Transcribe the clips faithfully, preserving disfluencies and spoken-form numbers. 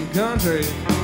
country.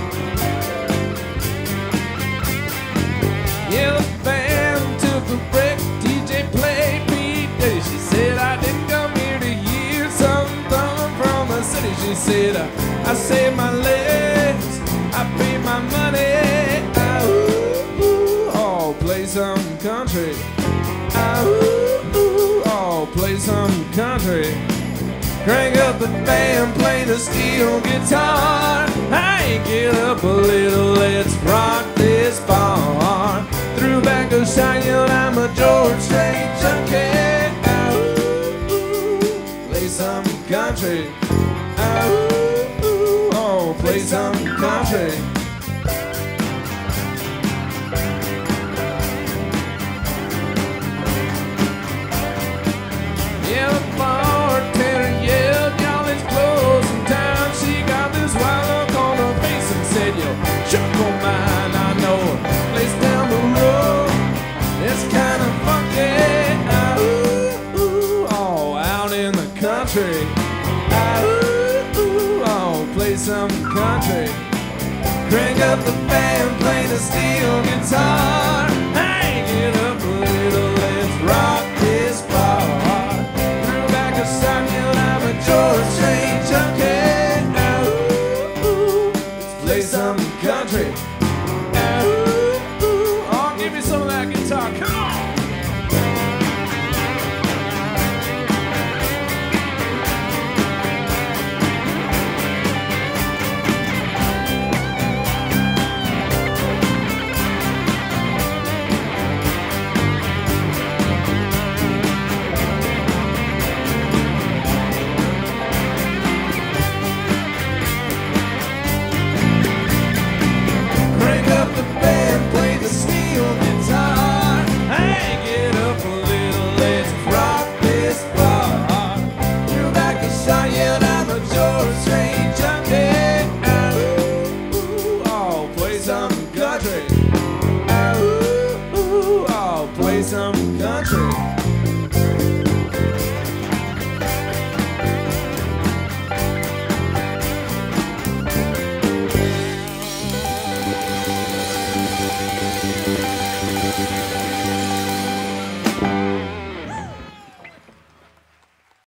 Yeah, the band took a break, D J played Pete Diddy. She said, I didn't come here to hear something from the city. She said, I, I saved my legs, I paid my money. Ah, ooh, ooh, oh, play some country. Ah, ooh, ooh, oh, play some country. Crank up the band, play the steel guitar. Hey, get up a little, let's rock this bar. Threw back a shot, yelled, I'm a George Strait junkie. Ah, ooh, ooh, play some country. Ah, ooh, ooh, oh, play some country. Yeah, the bartender yelled, y'all, it's closing time. She got this wild look on her face and said, yo, chuck on mine, I know a place down the road. It's kind of funky. Ah, ooh, ooh, oh, out in the country. Ah, ooh, ooh, oh, play some country. Crank up the band, play the steel guitar. Hey, get up a little, let's rock this bar. George Strait junkie. Ah, ooh, ooh, let's play some country. Ah, ooh, ooh, oh, give me some of that guitar, come on. Some country.